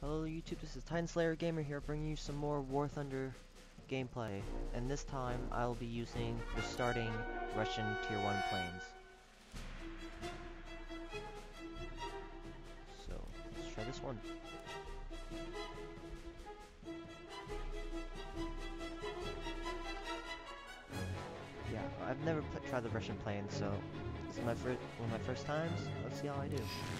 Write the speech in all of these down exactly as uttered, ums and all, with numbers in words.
Hello YouTube, this is Titan Slayer Gamer here, bringing you some more War Thunder gameplay, and this time I'll be using the starting Russian Tier one planes. So, let's try this one. Yeah, I've never tried the Russian plane, so this is my first one of my first times. Let's see how I do.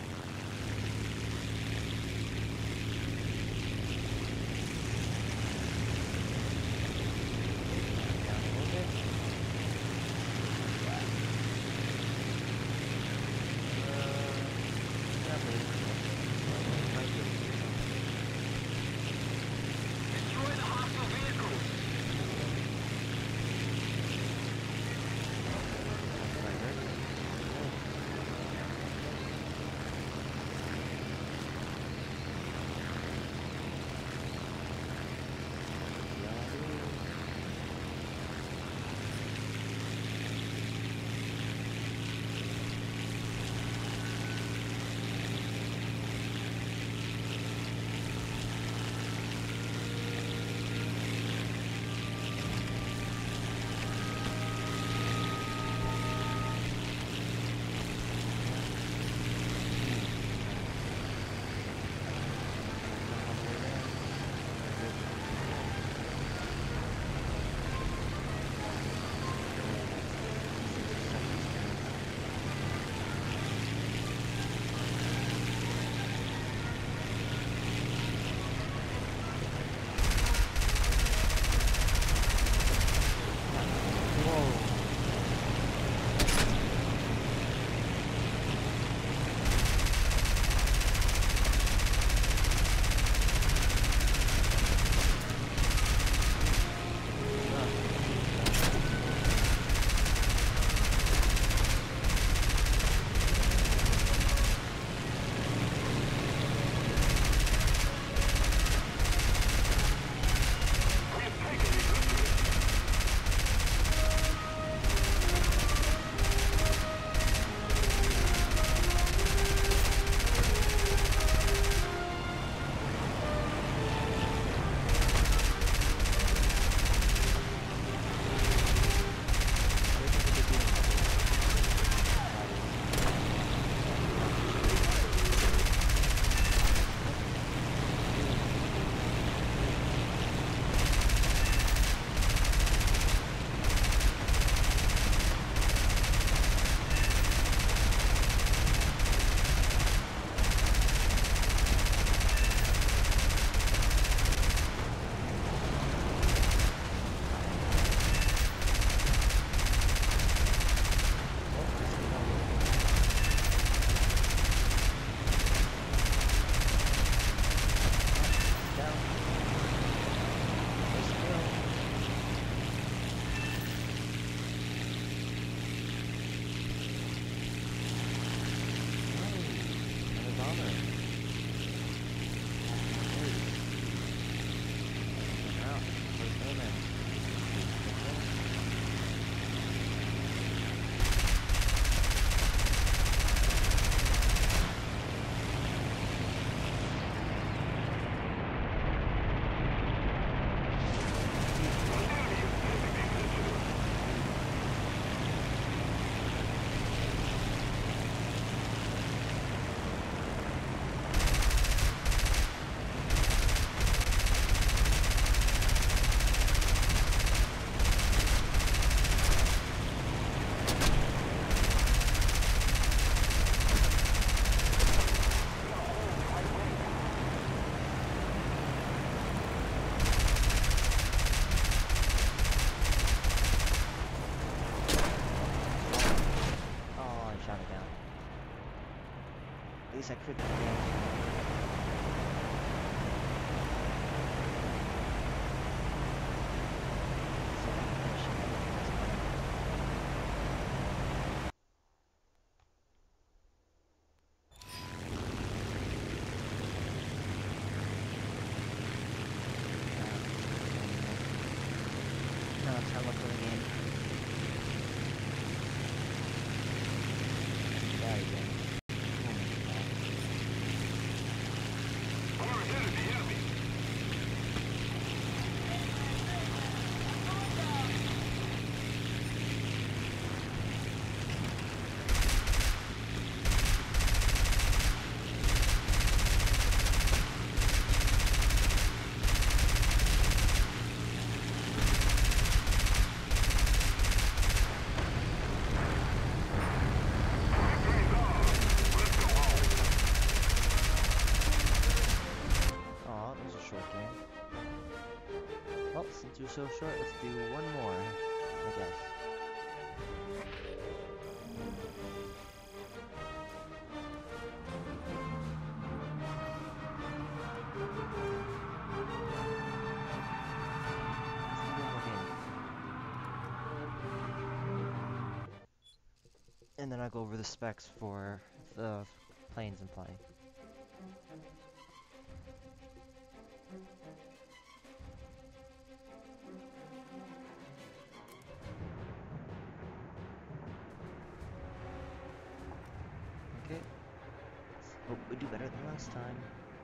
At least I could have Now it's time to look for the game. There you go. Well, since you're so short, let's do one more, I guess. And then I go over the specs for the planes I'm flying. Okay. Let's hope we do better than last time.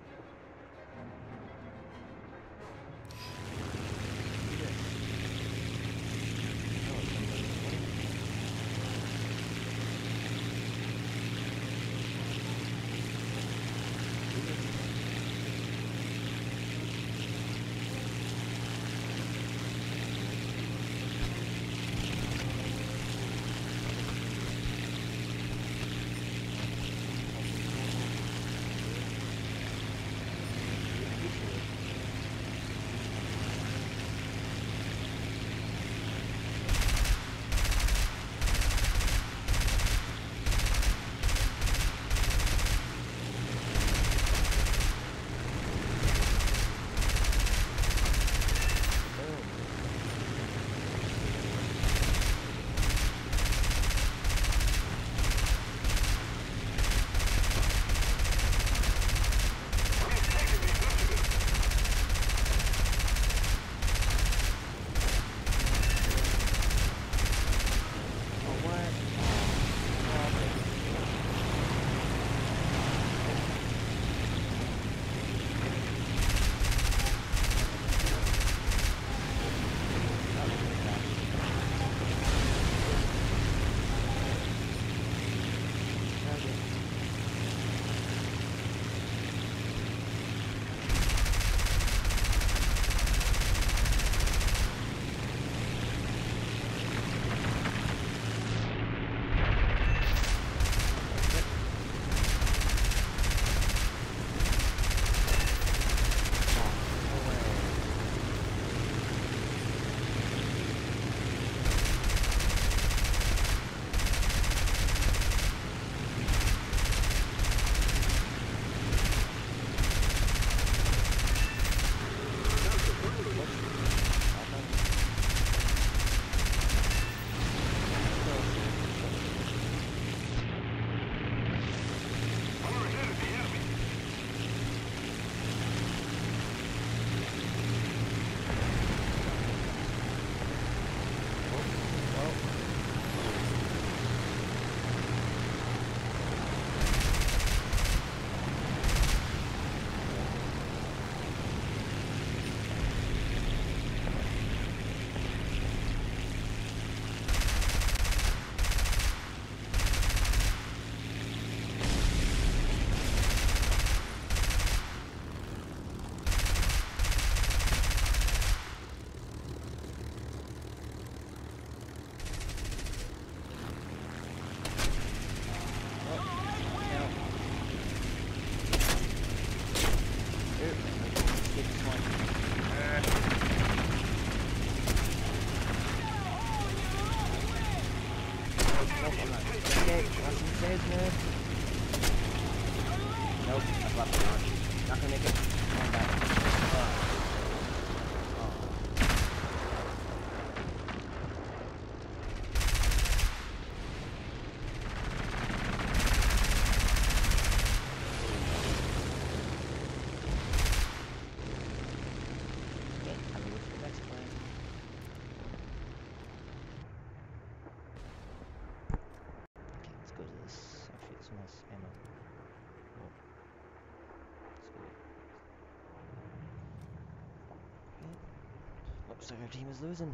Looks like our team is losing.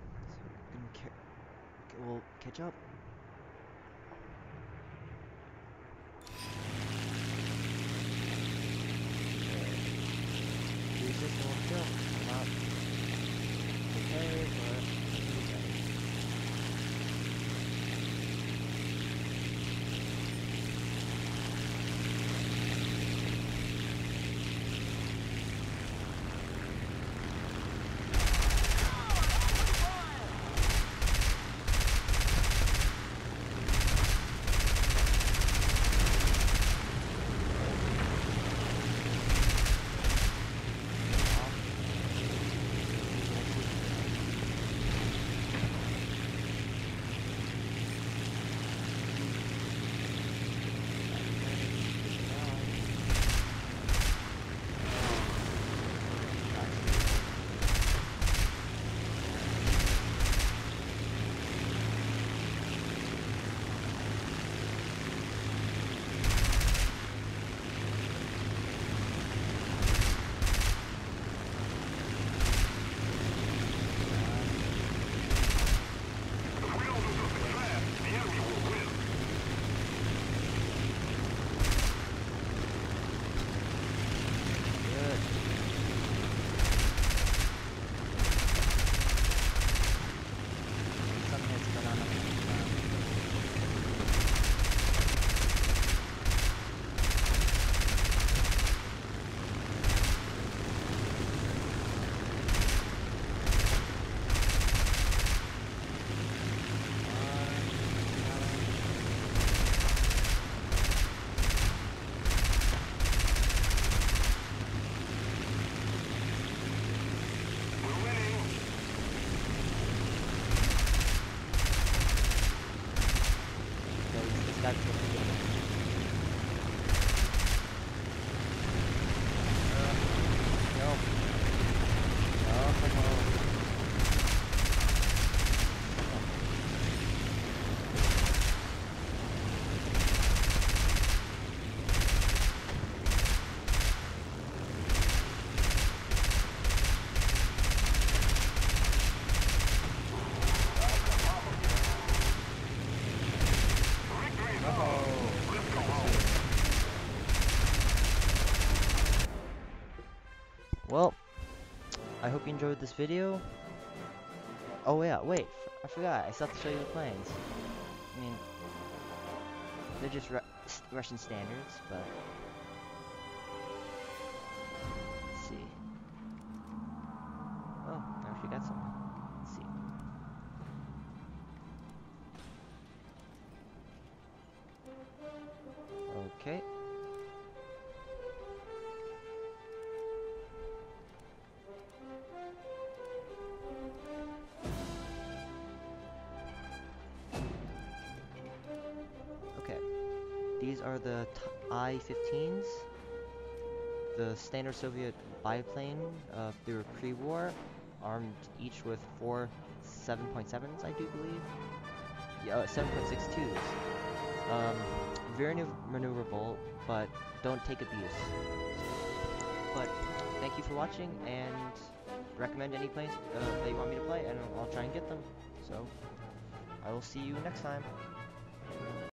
So we can ca we'll catch up. Use this and we'll kill. Not okay, but okay. Well, I hope you enjoyed this video. Oh yeah, wait, f I forgot, I still have to show you the planes. I mean, they're just Ru Russian standards, but... Let's see. Oh, I actually got something. Let's see. Okay. Okay. These are the I fifteens. The standard Soviet biplane. Uh, they were pre-war, armed each with four seven point sevens, I do believe. Yeah, uh, seven point six twos. Um, very maneuverable, but don't take abuse. But thank you for watching, and recommend any planes uh, that you want me to play, and I'll try and get them. So, I will see you next time.